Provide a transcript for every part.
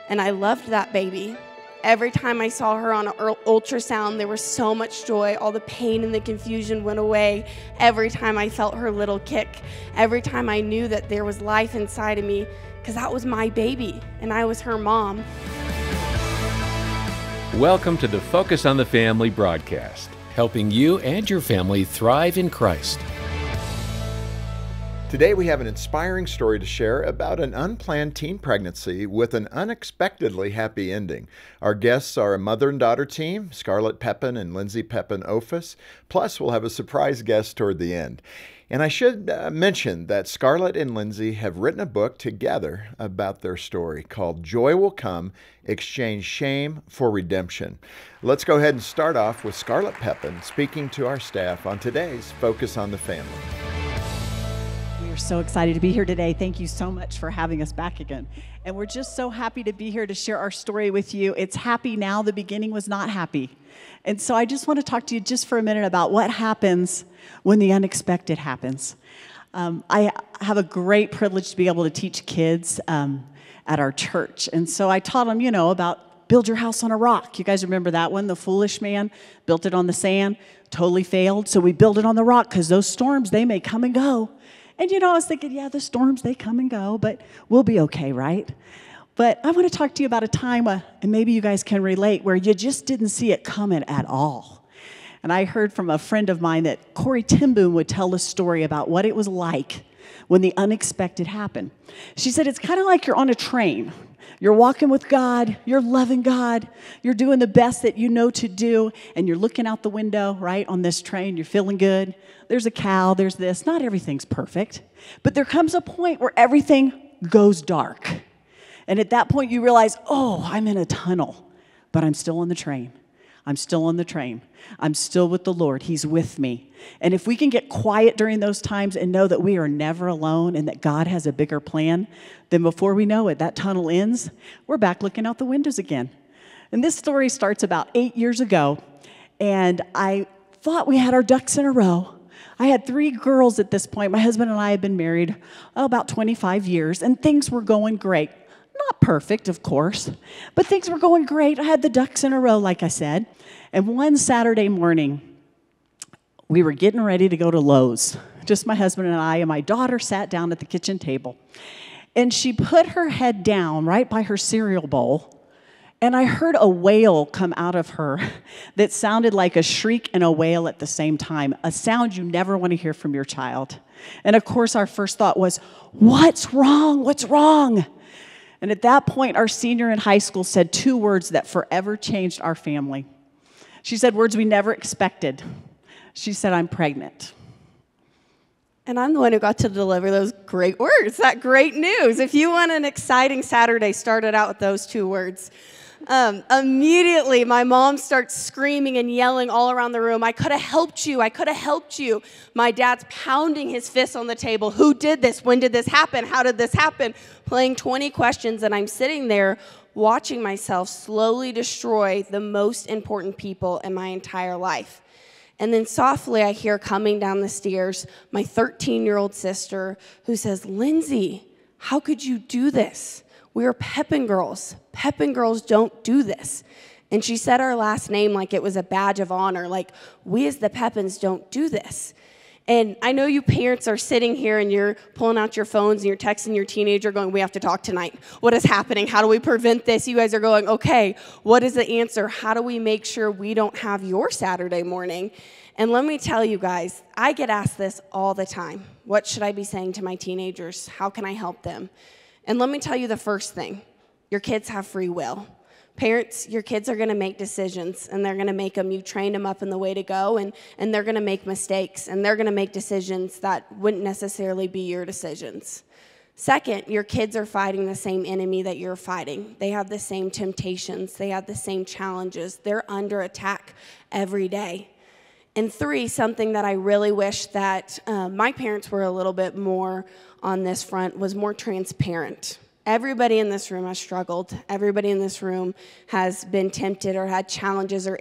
and I loved that baby. Every time I saw her on an ultrasound, there was so much joy. All the pain and the confusion went away. Every time I felt her little kick, every time I knew that there was life inside of me, because that was my baby, and I was her mom. Welcome to the Focus on the Family broadcast, helping you and your family thrive in Christ. Today we have an inspiring story to share about an unplanned teen pregnancy with an unexpectedly happy ending. Our guests are a mother and daughter team, Scarlet Pepin and Lindsay Pepin Ophus, plus we'll have a surprise guest toward the end. And I should mention that Scarlet and Lindsay have written a book together about their story called Joy Will Come, Exchange Shame for Redemption. Let's go ahead and start off with Scarlet Pepin speaking to our staff on today's Focus on the Family. We're so excited to be here today. Thank you so much for having us back again. And we're just so happy to be here to share our story with you. It's happy now. The beginning was not happy. And so I just want to talk to you just for a minute about what happens when the unexpected happens. I have a great privilege to be able to teach kids at our church. And so I taught them, about build your house on a rock. You guys remember that one? The foolish man built it on the sand, totally failed. So we build it on the rock because those storms, they may come and go. And I was thinking, yeah, the storms, they come and go, but we'll be okay, right? But I want to talk to you about a time, and maybe you guys can relate, where you just didn't see it coming at all. And I heard from a friend of mine that Corey Timboom would tell a story about what it was like when the unexpected happened. She said, it's kind of like you're on a train. You're walking with God, you're loving God, you're doing the best that you know to do, and you're looking out the window, right, on this train, you're feeling good. There's a cow, there's this. Not everything's perfect, but there comes a point where everything goes dark. And at that point, you realize, oh, I'm in a tunnel, but I'm still on the train. I'm still on the train. I'm still with the Lord. He's with me. And if we can get quiet during those times and know that we are never alone and that God has a bigger plan, then before we know it, that tunnel ends, we're back looking out the windows again. And this story starts about 8 years ago, and I thought we had our ducks in a row. I had 3 girls at this point. My husband and I had been married about 25 years, and things were going great. Not perfect, of course, but things were going great. I had the ducks in a row, like I said. And one Saturday morning, we were getting ready to go to Lowe's. Just my husband and I, and my daughter sat down at the kitchen table. And she put her head down right by her cereal bowl, and I heard a wail come out of her that sounded like a shriek and a wail at the same time, a sound you never want to hear from your child. And of course, our first thought was, what's wrong? What's wrong? And at that point, our senior in high school said 2 words that forever changed our family. She said words we never expected. She said, I'm pregnant. And I'm the one who got to deliver those great words, that great news. If you want an exciting Saturday, start it out with those 2 words. Immediately, my mom starts screaming and yelling all around the room, I could have helped you, I could have helped you. My dad's pounding his fist on the table. Who did this? When did this happen? How did this happen? Playing 20 questions, and I'm sitting there watching myself slowly destroy the most important people in my entire life. And then softly I hear coming down the stairs my 13-year-old sister who says, Lindsay, how could you do this? We are Pepin girls. Pepin girls don't do this. And she said our last name like it was a badge of honor, like we as the Pepins don't do this. And I know you parents are sitting here and you're pulling out your phones and you're texting your teenager going, we have to talk tonight. What is happening? How do we prevent this? You guys are going, okay, what is the answer? How do we make sure we don't have your Saturday morning? And let me tell you guys, I get asked this all the time. What should I be saying to my teenagers? How can I help them? And let me tell you the first thing. Your kids have free will. Parents, your kids are going to make decisions, and they're going to make them. You trained them up in the way to go, and they're going to make mistakes, and they're going to make decisions that wouldn't necessarily be your decisions. Second, your kids are fighting the same enemy that you're fighting. They have the same temptations. They have the same challenges. They're under attack every day. And 3, something that I really wish that my parents were a little bit more on this front was more transparent. Everybody in this room has struggled. Everybody in this room has been tempted or had challenges or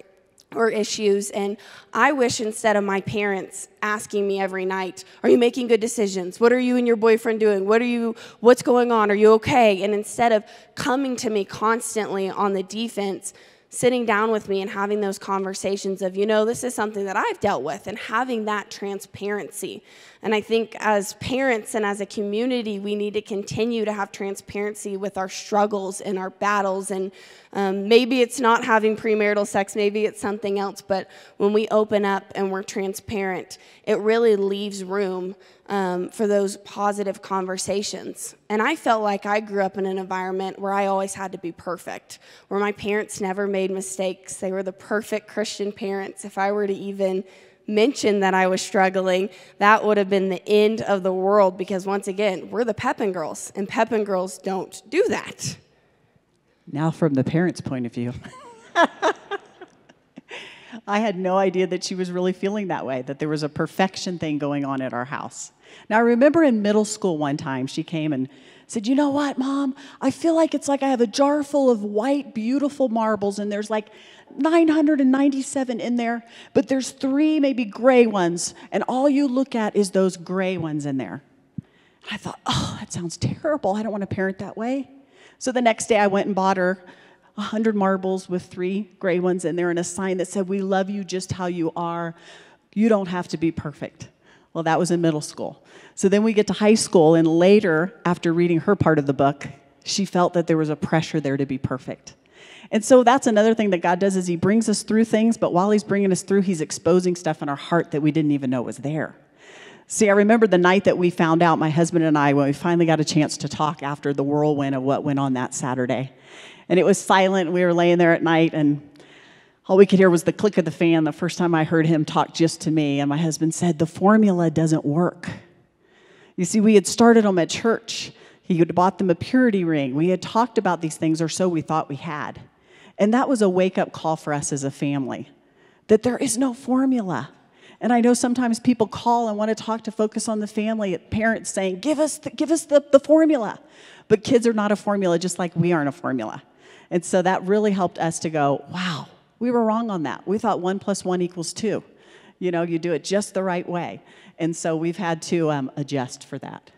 or issues. And I wish instead of my parents asking me every night, are you making good decisions? What are you and your boyfriend doing? What's going on? Are you okay? And instead of coming to me constantly on the defense, sitting down with me and having those conversations of, this is something that I've dealt with, and having that transparency. And I think as parents and as a community, we need to continue to have transparency with our struggles and our battles. And maybe it's not having premarital sex, maybe it's something else, but when we open up and we're transparent, it really leaves room for those positive conversations. And I felt like I grew up in an environment where I always had to be perfect, where my parents never made mistakes. They were the perfect Christian parents. If I were to even mention that I was struggling, that would have been the end of the world, because once again, we're the Pepin girls, and Pepin girls don't do that. Now from the parents' point of view. I had no idea that she was really feeling that way, that there was a perfection thing going on at our house. Now, I remember in middle school one time, she came and said, you know what, Mom? I feel like it's like I have a jar full of white, beautiful marbles, and there's like 997 in there, but there's 3 maybe gray ones, and all you look at is those gray ones in there. And I thought, oh, that sounds terrible. I don't want to parent that way. So the next day I went and bought her 100 marbles with 3 gray ones in there and a sign that said, we love you just how you are. You don't have to be perfect. Well, that was in middle school. So then we get to high school, and later, after reading her part of the book, she felt that there was a pressure there to be perfect. And so that's another thing that God does, is he brings us through things, but while he's bringing us through, he's exposing stuff in our heart that we didn't even know was there. See, I remember the night that we found out, my husband and I, when we finally got a chance to talk after the whirlwind of what went on that Saturday. And it was silent, and we were laying there at night, and all we could hear was the click of the fan the first time I heard him talk just to me. And my husband said, the formula doesn't work. You see, we had started him at church. He had bought them a purity ring. We had talked about these things, or so we thought we had. And that was a wake-up call for us as a family, that there is no formula. And I know sometimes people call and want to talk to Focus on the Family, parents saying, give us the formula. But kids are not a formula, just like we aren't a formula. And so that really helped us to go, wow, we were wrong on that. We thought 1 + 1 = 2. You do it just the right way. And so we've had to adjust for that.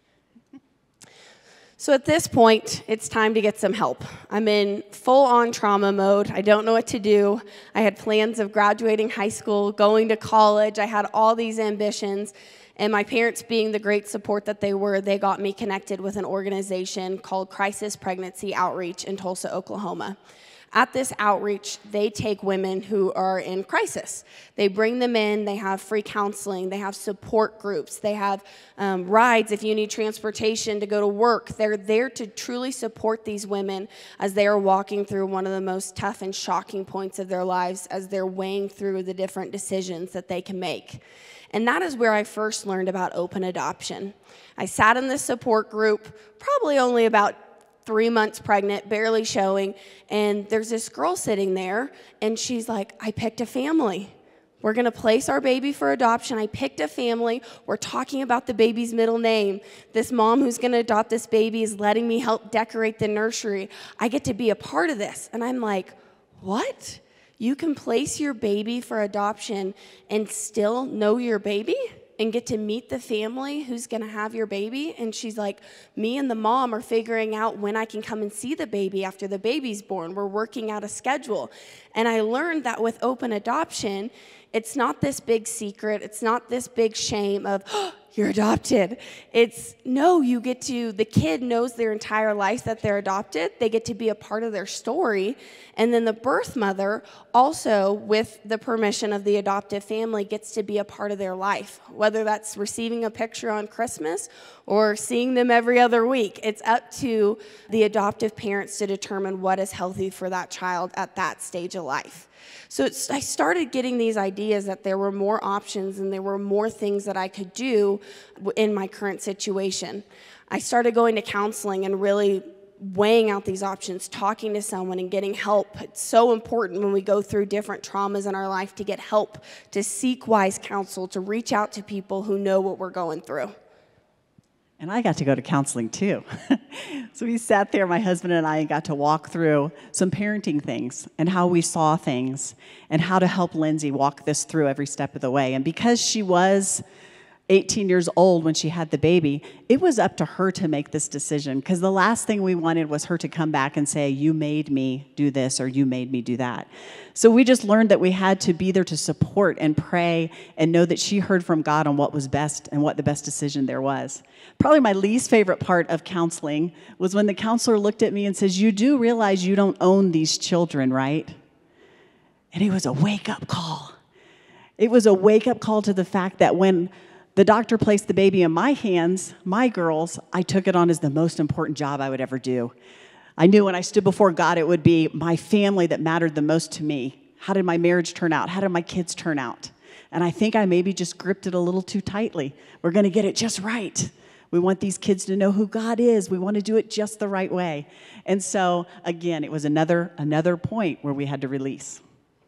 So at this point, it's time to get some help. I'm in full-on trauma mode. I don't know what to do. I had plans of graduating high school, going to college. I had all these ambitions. And my parents, being the great support that they were, they got me connected with an organization called Crisis Pregnancy Outreach in Tulsa, Oklahoma. At this outreach, they take women who are in crisis. They bring them in, they have free counseling, they have support groups, they have rides if you need transportation to go to work. They're there to truly support these women as they are walking through one of the most tough and shocking points of their lives, as they're weighing through the different decisions that they can make. And that is where I first learned about open adoption. I sat in this support group, probably only about 3 months pregnant, barely showing, and there's this girl sitting there, and she's like, I picked a family. We're going to place our baby for adoption. I picked a family. We're talking about the baby's middle name. This mom who's going to adopt this baby is letting me help decorate the nursery. I get to be a part of this. And I'm like, what? You can place your baby for adoption and still know your baby? And get to meet the family who's going to have your baby? And she's like, me and the mom are figuring out when I can come and see the baby after the baby's born. We're working out a schedule. And I learned that with open adoption, it's not this big secret. It's not this big shame of, oh, you're adopted. It's, no, the kid knows their entire life that they're adopted. They get to be a part of their story. And then the birth mother also, with the permission of the adoptive family, gets to be a part of their life, whether that's receiving a picture on Christmas or seeing them every other week. It's up to the adoptive parents to determine what is healthy for that child at that stage of life. So I started getting these ideas that there were more options and there were more things that I could do in my current situation. I started going to counseling and really weighing out these options, talking to someone and getting help. It's so important when we go through different traumas in our life to get help, to seek wise counsel, to reach out to people who know what we're going through. And I got to go to counseling too. So we sat there, my husband and I, and got to walk through some parenting things and how we saw things and how to help Lindsay walk this through every step of the way. And because she was 18 years old when she had the baby, it was up to her to make this decision, because the last thing we wanted was her to come back and say, you made me do this or you made me do that. So we just learned that we had to be there to support and pray and know that she heard from God on what was best and what the best decision there was. Probably my least favorite part of counseling was when the counselor looked at me and says, you do realize you don't own these children, right? And it was a wake-up call. It was a wake-up call to the fact that when the doctor placed the baby in my hands, my girls, I took it on as the most important job I would ever do. I knew when I stood before God, it would be my family that mattered the most to me. How did my marriage turn out? How did my kids turn out? And I think I maybe just gripped it a little too tightly. We're going to get it just right. We want these kids to know who God is. We want to do it just the right way. And so, again, it was another point where we had to release.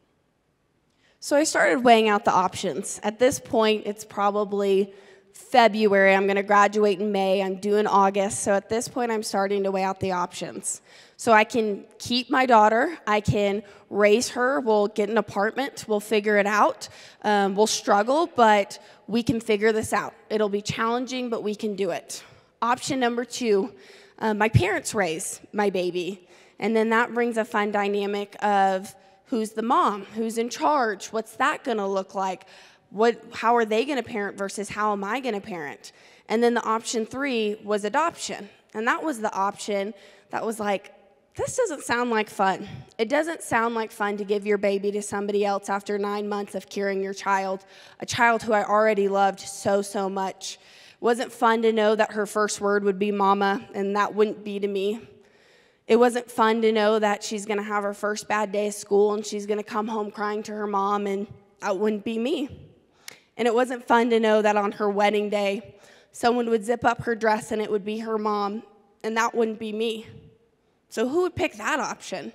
So I started weighing out the options. At this point, it's probably February. I'm going to graduate in May. I'm due in August. So at this point, I'm starting to weigh out the options. So I can keep my daughter. I can raise her. We'll get an apartment. We'll figure it out. We'll struggle, but we can figure this out. It'll be challenging, but we can do it. Option number 2, my parents raise my baby. And then that brings a fun dynamic of who's the mom? Who's in charge? What's that going to look like? How are they going to parent versus how am I going to parent? And then the option 3 was adoption. And that was the option that was like, this doesn't sound like fun. It doesn't sound like fun to give your baby to somebody else after 9 months of carrying your child, a child who I already loved so, so much. It wasn't fun to know that her first word would be mama, and that wouldn't be to me. It wasn't fun to know that she's going to have her first bad day of school and she's going to come home crying to her mom, and that wouldn't be me. And it wasn't fun to know that on her wedding day, someone would zip up her dress and it would be her mom, and that wouldn't be me. So who would pick that option?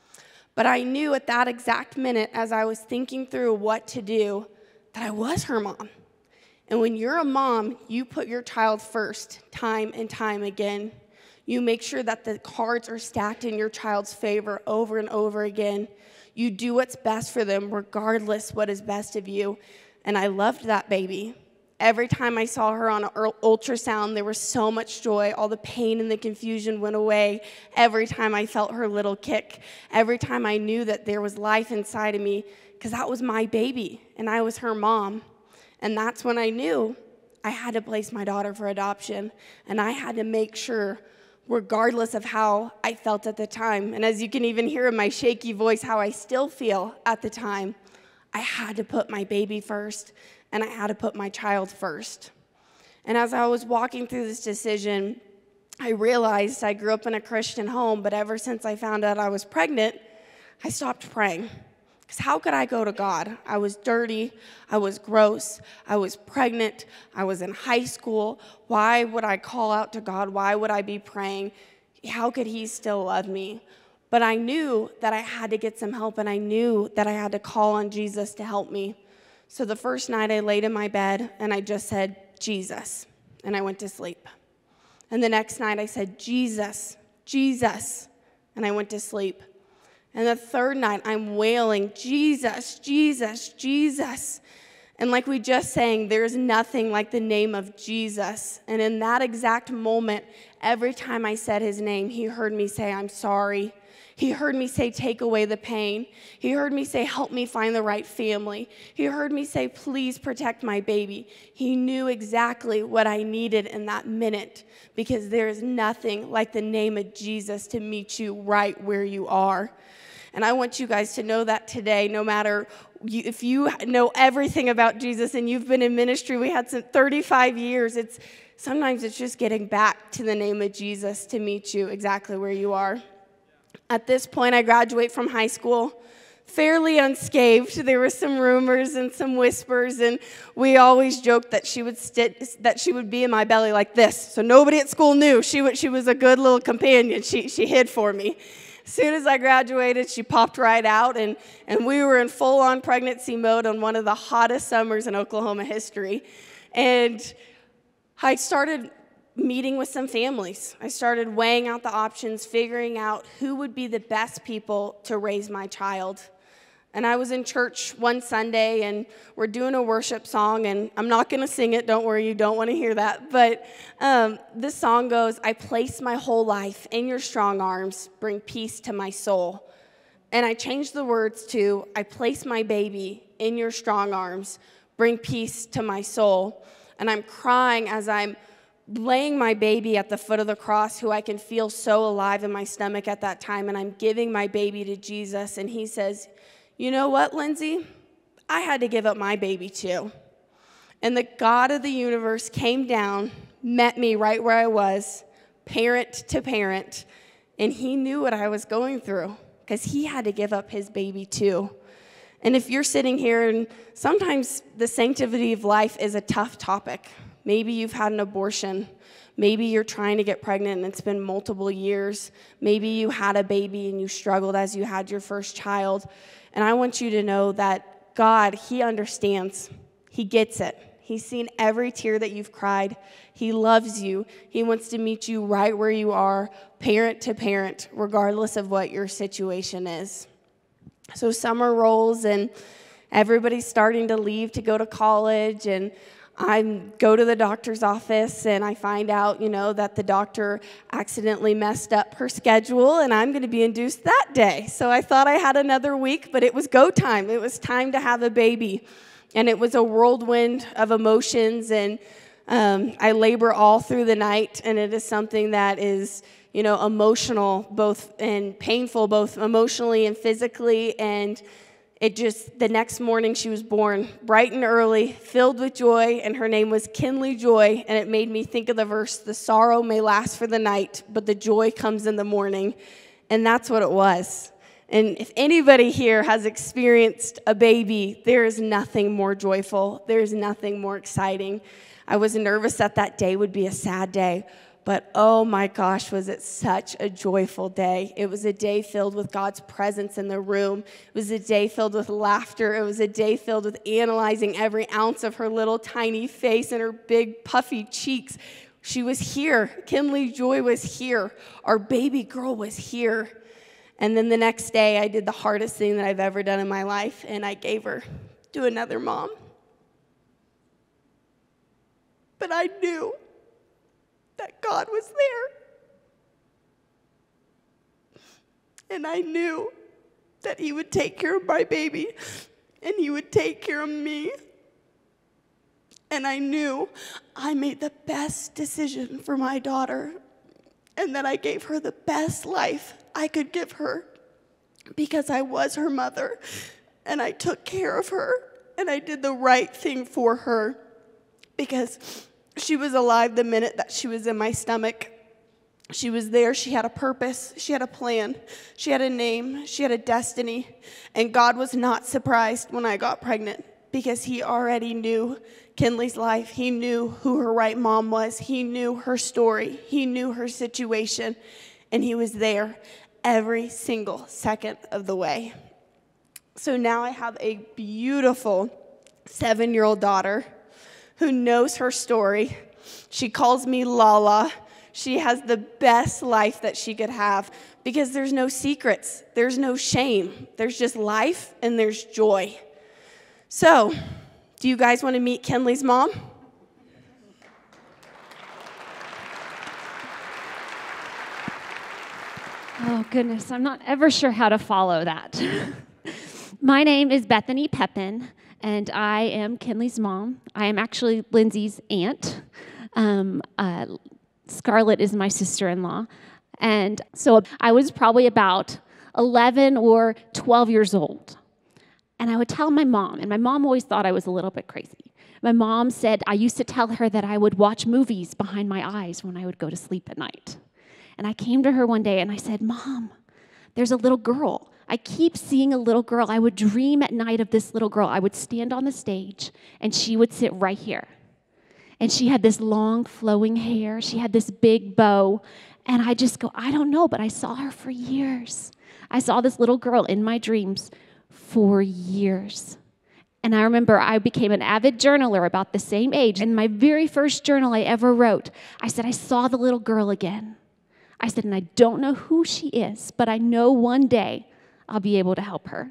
But I knew at that exact minute, as I was thinking through what to do, that I was her mom. And when you're a mom, you put your child first time and time again. You make sure that the cards are stacked in your child's favor over and over again. You do what's best for them, regardless what is best of you. And I loved that baby. Every time I saw her on an ultrasound, there was so much joy. All the pain and the confusion went away. Every time I felt her little kick. Every time I knew that there was life inside of me, because that was my baby, and I was her mom. And that's when I knew I had to place my daughter for adoption, and I had to make sure, regardless of how I felt at the time, and as you can even hear in my shaky voice how I still feel at the time, I had to put my baby first, and I had to put my child first. And as I was walking through this decision, I realized I grew up in a Christian home, but ever since I found out I was pregnant, I stopped praying. Because how could I go to God? I was dirty, I was gross, I was pregnant, I was in high school. Why would I call out to God? Why would I be praying? How could He still love me? But I knew that I had to get some help, and I knew that I had to call on Jesus to help me. So the first night I laid in my bed, and I just said, Jesus, and I went to sleep. And the next night I said, Jesus, Jesus, and I went to sleep. And the third night, I'm wailing, Jesus, Jesus, Jesus. And like we just sang, there's nothing like the name of Jesus. And in that exact moment, every time I said His name, He heard me say, I'm sorry. He heard me say, take away the pain. He heard me say, help me find the right family. He heard me say, please protect my baby. He knew exactly what I needed in that minute, because there is nothing like the name of Jesus to meet you right where you are. And I want you guys to know that today, no matter if you know everything about Jesus and you've been in ministry, we had some 35 years, sometimes it's just getting back to the name of Jesus to meet you exactly where you are. At this point, I graduate from high school fairly unscathed. There were some rumors and some whispers, and we always joked that she would be in my belly like this, so nobody at school knew. She was a good little companion. She hid for me. As soon as I graduated, she popped right out, and we were in full-on pregnancy mode on one of the hottest summers in Oklahoma history. And I started meeting with some families. I started weighing out the options, figuring out who would be the best people to raise my child. And I was in church one Sunday, and we're doing a worship song, and I'm not going to sing it. Don't worry, you don't want to hear that. But this song goes, I place my whole life in your strong arms, bring peace to my soul. And I changed the words to, I place my baby in your strong arms, bring peace to my soul. And I'm crying as I'm laying my baby at the foot of the cross, who I can feel so alive in my stomach at that time, and I'm giving my baby to Jesus, and he says, you know what, Lindsay? I had to give up my baby too. And the God of the universe came down, met me right where I was, parent to parent, and he knew what I was going through because he had to give up his baby too. And if you're sitting here, and sometimes the sanctity of life is a tough topic. Maybe you've had an abortion. Maybe you're trying to get pregnant and it's been multiple years. Maybe you had a baby and you struggled as you had your first child. And I want you to know that God, he understands. He gets it. He's seen every tear that you've cried. He loves you. He wants to meet you right where you are, parent to parent, regardless of what your situation is. So summer rolls and everybody's starting to leave to go to college, and I go to the doctor's office and I find out, that the doctor accidentally messed up her schedule and I'm going to be induced that day. So I thought I had another week, but it was go time. It was time to have a baby. And it was a whirlwind of emotions, and I labor all through the night, and it is something that is, emotional, both and painful, both emotionally and physically, and the next morning she was born, bright and early, filled with joy, and her name was Kinley Joy, and it made me think of the verse, the sorrow may last for the night, but the joy comes in the morning, and that's what it was. And if anybody here has experienced a baby, there is nothing more joyful, there is nothing more exciting. I was nervous that day would be a sad day, but oh my gosh, was it such a joyful day. It was a day filled with God's presence in the room. It was a day filled with laughter. It was a day filled with analyzing every ounce of her little tiny face and her big puffy cheeks. She was here. Kinley Joy was here. Our baby girl was here. And then the next day, I did the hardest thing that I've ever done in my life, and I gave her to another mom. But I knew that God was there. And I knew that he would take care of my baby, and he would take care of me. And I knew I made the best decision for my daughter, and that I gave her the best life I could give her because I was her mother, and I took care of her, and I did the right thing for her because she was alive the minute that she was in my stomach. She was there. She had a purpose. She had a plan. She had a name. She had a destiny. And God was not surprised when I got pregnant because he already knew Kinley's life. He knew who her right mom was. He knew her story. He knew her situation. And he was there every single second of the way. So now I have a beautiful 7-year-old daughter who knows her story. She calls me Lala. She has the best life that she could have because there's no secrets. There's no shame. There's just life and there's joy. So, do you guys want to meet Kinley's mom? Oh, goodness, I'm not ever sure how to follow that. My name is Bethany Pepin, and I am Kinley's mom. I am actually Lindsay's aunt. Scarlet is my sister-in-law. And so I was probably about 11 or 12 years old. And I would tell my mom, and my mom always thought I was a little bit crazy. My mom said I used to tell her that I would watch movies behind my eyes when I would go to sleep at night. And I came to her one day and I said, Mom, there's a little girl. I keep seeing a little girl. I would dream at night of this little girl. I would stand on the stage and she would sit right here. And she had this long flowing hair. She had this big bow. And I just go, I don't know, but I saw her for years. I saw this little girl in my dreams for years. And I remember I became an avid journaler about the same age. And my very first journal I ever wrote, I said, I saw the little girl again. I said, and I don't know who she is, but I know one day I'll be able to help her.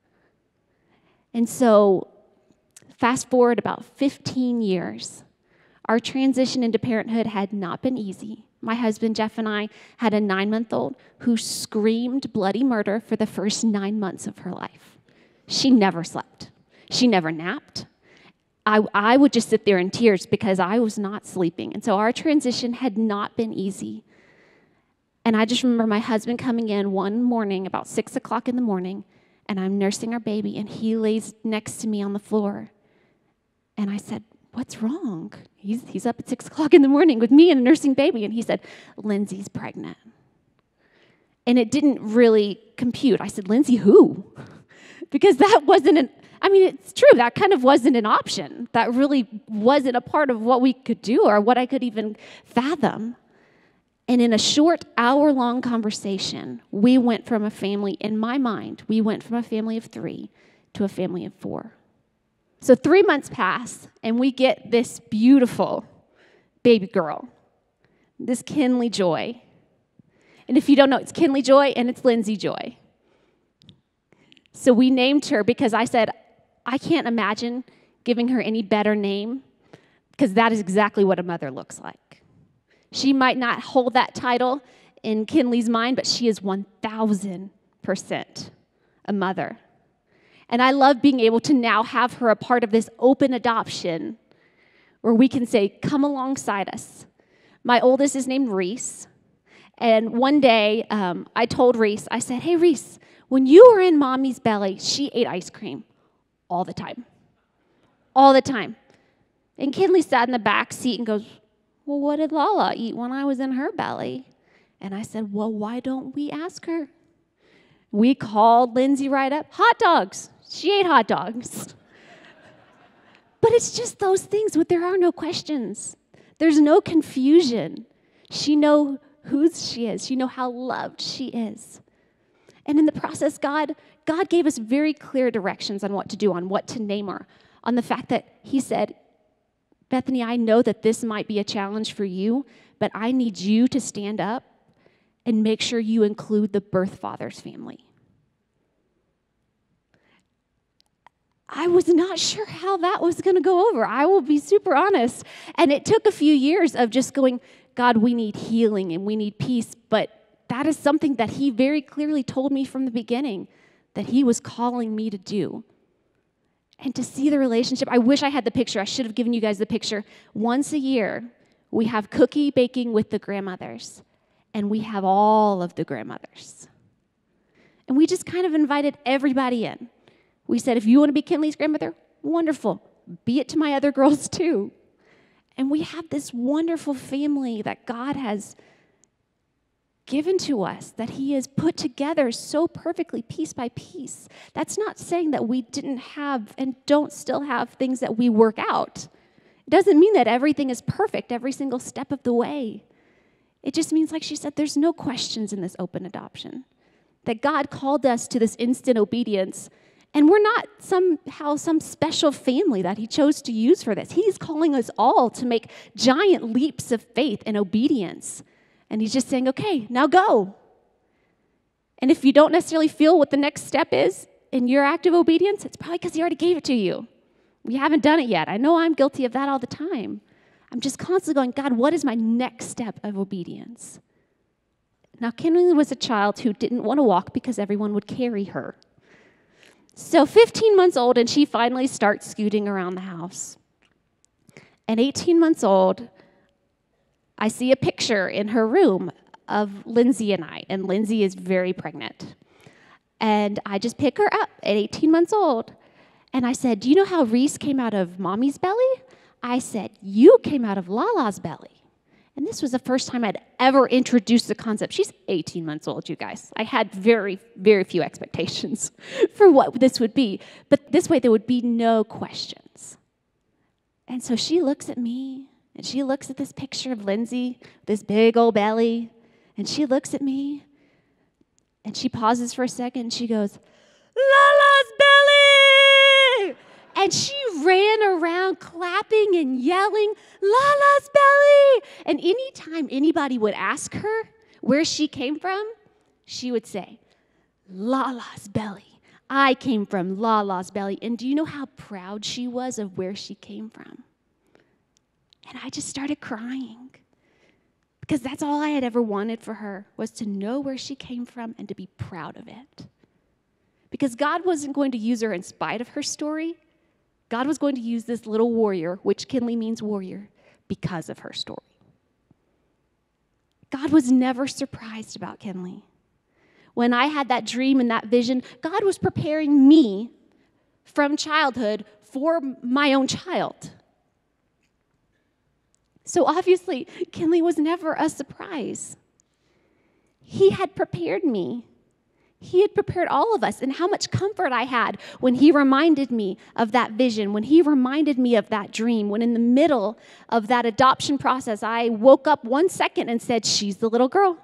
And so fast forward about 15 years, our transition into parenthood had not been easy. My husband, Jeff, and I had a 9-month-old who screamed bloody murder for the first 9 months of her life. She never slept. She never napped. I would just sit there in tears because I was not sleeping. And so our transition had not been easy. And I just remember my husband coming in one morning, about 6 o'clock in the morning, and I'm nursing our baby, and he lays next to me on the floor. And I said, what's wrong? He's up at 6 o'clock in the morning with me and a nursing baby. And he said, Lindsay's pregnant. And it didn't really compute. I said, Lindsay who? Because that wasn't it's true, that kind of wasn't an option. That really wasn't a part of what we could do or what I could even fathom. And in a short hour-long conversation, we went from a family, in my mind, we went from a family of 3 to a family of 4. So 3 months pass, and we get this beautiful baby girl, this Kinley Joy. And if you don't know, it's Kinley Joy and it's Lindsay Joy. So we named her because I said, I can't imagine giving her any better name because that is exactly what a mother looks like. She might not hold that title in Kinley's mind, but she is 1,000% a mother. And I love being able to now have her a part of this open adoption where we can say, come alongside us. My oldest is named Reese. And one day I told Reese, I said, hey, Reese, when you were in mommy's belly, she ate ice cream all the time. All the time. And Kinley sat in the back seat and goes, well, what did Lala eat when I was in her belly? And I said, well, why don't we ask her? We called Lindsay right up. Hot dogs. She ate hot dogs. But it's just those things where there are no questions. There's no confusion. She knows who she is. She knows how loved she is. And in the process, God gave us very clear directions on what to do, on what to name her, on the fact that he said, Bethany, I know that this might be a challenge for you, but I need you to stand up and make sure you include the birth father's family. I was not sure how that was going to go over. I will be super honest. And it took a few years of just going, God, we need healing and we need peace. But that is something that he very clearly told me from the beginning that he was calling me to do. And to see the relationship, I wish I had the picture. I should have given you guys the picture. Once a year, we have cookie baking with the grandmothers. And we have all of the grandmothers. And we just kind of invited everybody in. We said, if you want to be Kinley's grandmother, wonderful. Be it to my other girls too. And we have this wonderful family that God has given to us, that he has put together so perfectly, piece by piece. That's not saying that we didn't have and don't still have things that we work out. It doesn't mean that everything is perfect every single step of the way. It just means, like she said, there's no questions in this open adoption. That God called us to this instant obedience. And we're not somehow some special family that he chose to use for this. He's calling us all to make giant leaps of faith and obedience. And he's just saying, okay, now go. And if you don't necessarily feel what the next step is in your act of obedience, it's probably because he already gave it to you. We haven't done it yet. I know I'm guilty of that all the time. I'm just constantly going, God, what is my next step of obedience? Now, Kinley was a child who didn't want to walk because everyone would carry her. So 15 months old, and she finally starts scooting around the house. And 18 months old, I see a picture in her room of Lindsay and I, and Lindsay is very pregnant. And I just pick her up at 18 months old, and I said, do you know how Reese came out of mommy's belly? I said, you came out of Lala's belly. And this was the first time I'd ever introduced the concept. She's 18 months old, you guys. I had very, very few expectations for what this would be. But this way, there would be no questions. And so she looks at me, and she looks at this picture of Lindsay, this big old belly, and she looks at me, and she pauses for a second, and she goes, Lala's belly! And she ran around clapping and yelling, Lala's belly. And anytime anybody would ask her where she came from, she would say, Lala's belly. I came from Lala's belly. And do you know how proud she was of where she came from? And I just started crying because that's all I had ever wanted for her, was to know where she came from and to be proud of it. Because God wasn't going to use her in spite of her story. God was going to use this little warrior, which Kinley means warrior, because of her story. God was never surprised about Kinley. When I had that dream and that vision, God was preparing me from childhood for my own child. So obviously, Kinley was never a surprise. He had prepared me. He had prepared all of us, and how much comfort I had when he reminded me of that vision, when he reminded me of that dream, when in the middle of that adoption process, I woke up 1 second and said, she's the little girl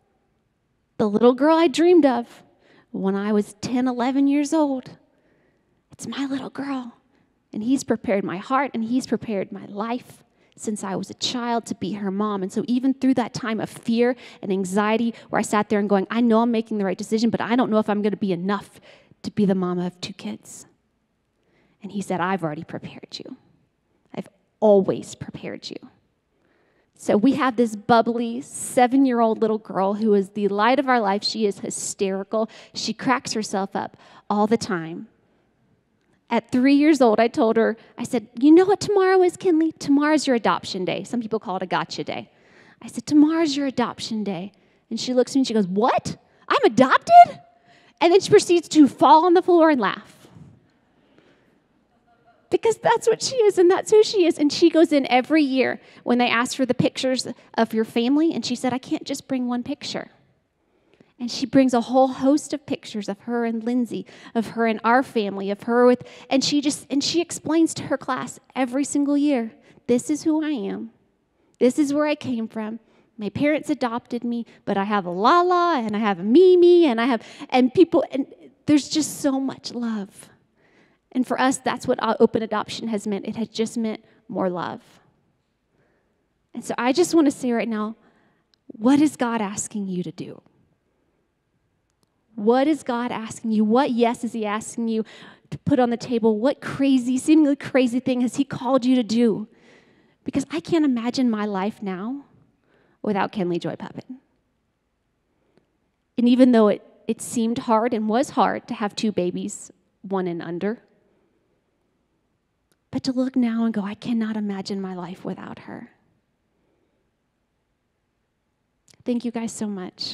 I dreamed of when I was 10, 11 years old. It's my little girl, and he's prepared my heart, and he's prepared my life since I was a child to be her mom. And so even through that time of fear and anxiety where I sat there and going, I know I'm making the right decision, but I don't know if I'm going to be enough to be the mama of 2 kids. And he said, I've already prepared you. I've always prepared you. So we have this bubbly 7-year-old little girl who is the light of our life. She is hysterical. She cracks herself up all the time. At 3 years old, I told her, I said, you know what tomorrow is, Kinley? Tomorrow's your adoption day. Some people call it a gotcha day. I said, tomorrow's your adoption day. And she looks at me and she goes, what? I'm adopted? And then she proceeds to fall on the floor and laugh. Because that's what she is and that's who she is. And she goes in every year when they ask for the pictures of your family. And she said, I can't just bring one picture. And she brings a whole host of pictures of her and Lindsay, of her and our family, of her with, and she explains to her class every single year, this is who I am. This is where I came from. My parents adopted me, but I have a Lala and I have a Mimi and people, and there's just so much love. And for us, that's what open adoption has meant. It has just meant more love. And so I just want to say right now, what is God asking you to do? What is God asking you? What yes is he asking you to put on the table? What crazy, seemingly crazy thing has he called you to do? Because I can't imagine my life now without Kinley Joy Pepin. And even though it seemed hard and was hard to have 2 babies, 1 and under, but to look now and go, I cannot imagine my life without her. Thank you guys so much.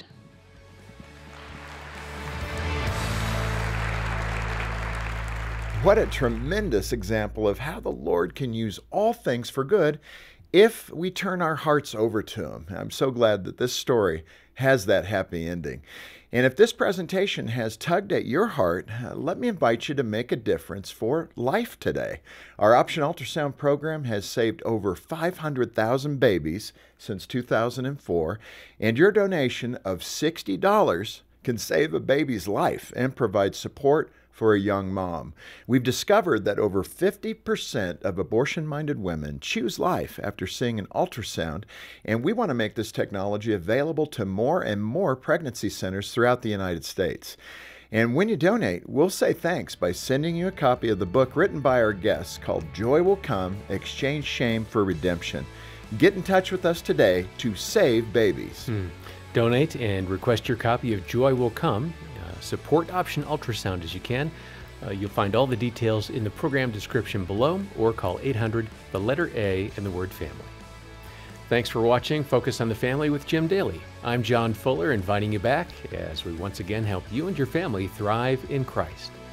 What a tremendous example of how the Lord can use all things for good if we turn our hearts over to Him. I'm so glad that this story has that happy ending. And if this presentation has tugged at your heart, let me invite you to make a difference for life today. Our Option Ultrasound program has saved over 500,000 babies since 2004, and your donation of $60 can save a baby's life and provide support for a young mom. We've discovered that over 50% of abortion-minded women choose life after seeing an ultrasound, and we want to make this technology available to more and more pregnancy centers throughout the United States. And when you donate, we'll say thanks by sending you a copy of the book written by our guests called Joy Will Come, Exchange Shame for Redemption. Get in touch with us today to save babies. Donate and request your copy of Joy Will Come. Support Option Ultrasound as you can. You'll find all the details in the program description below, or call 800, the letter A, and the word family. Thanks for watching Focus on the Family with Jim Daly. I'm John Fuller, inviting you back as we once again help you and your family thrive in Christ.